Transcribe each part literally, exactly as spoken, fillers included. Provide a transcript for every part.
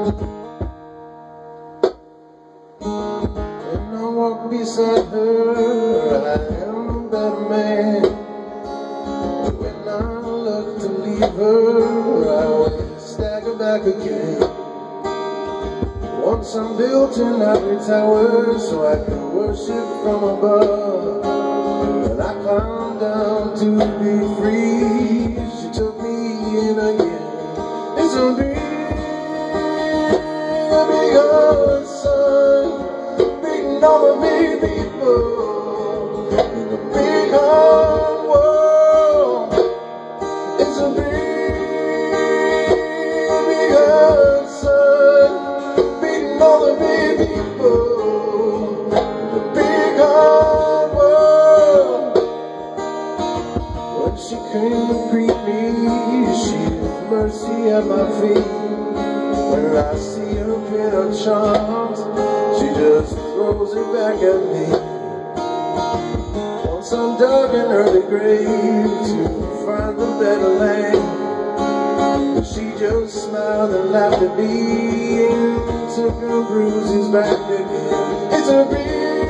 When I walk beside her, I am a better man. When I look to leave her, I will stagger back again. Once I'm built an ivory tower, so I can worship from above. And I climbed down to be free. She took me in again. It's a big, big hard sun, beating all the big people in a big hard world. It's a big, big hard sun, beating all the big people in a big hard world. When she came to greet me, she had mercy at my feet. When I see her pin her charms, she just throws it back at me. Once I'm dug in early grave to find a better land, but she just smiled and laughed at me and took her bruises back again. It's a big,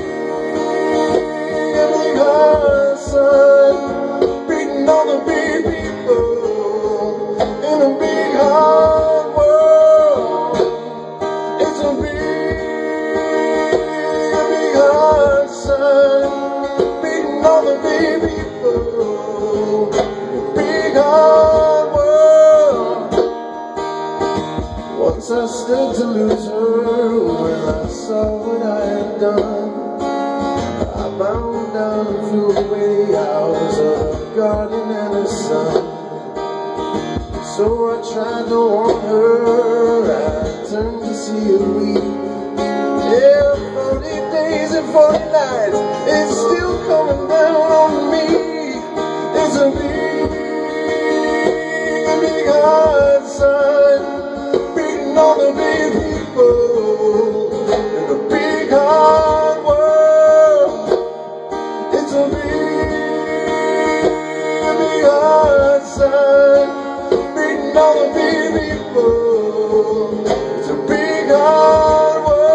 big hard sun, beating all the big people in a big hard world. It's a big, big hard sun, beating all the big people in a big hard world. Once I stood to lose her when I saw what I had done. I bowed down and flew away. I was a guardian and a son. So I tried to warn her, I turned to see her weep. Yeah, forty days and forty nights, it's still coming down on me. It's a big, big hard sun, beating all the big people in a big hard world. It's a big, big hard sun, beating all the big people. It's a big hard world.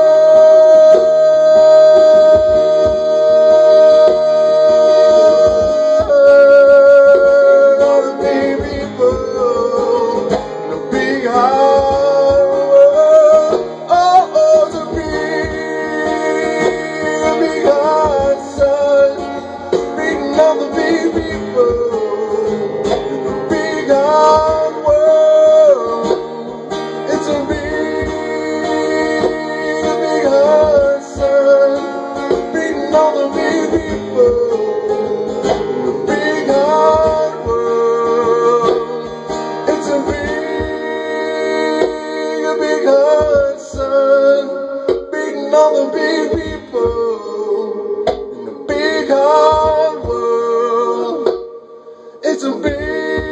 All the big people in a big hard world. Oh, oh, it's a big, big hard sun, beating all the big people in a big hard world. It's a big, big hard sun, beating all the big people in a big hard world. It's a big, big hard sun, beating all the big people in a big hard world. It's a big,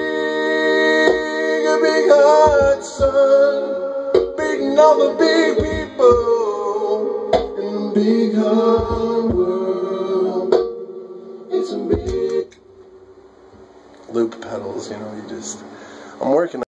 big hard sun, beating all the big people in a big hard world. It's a big loop pedals, you know, you just, I'm working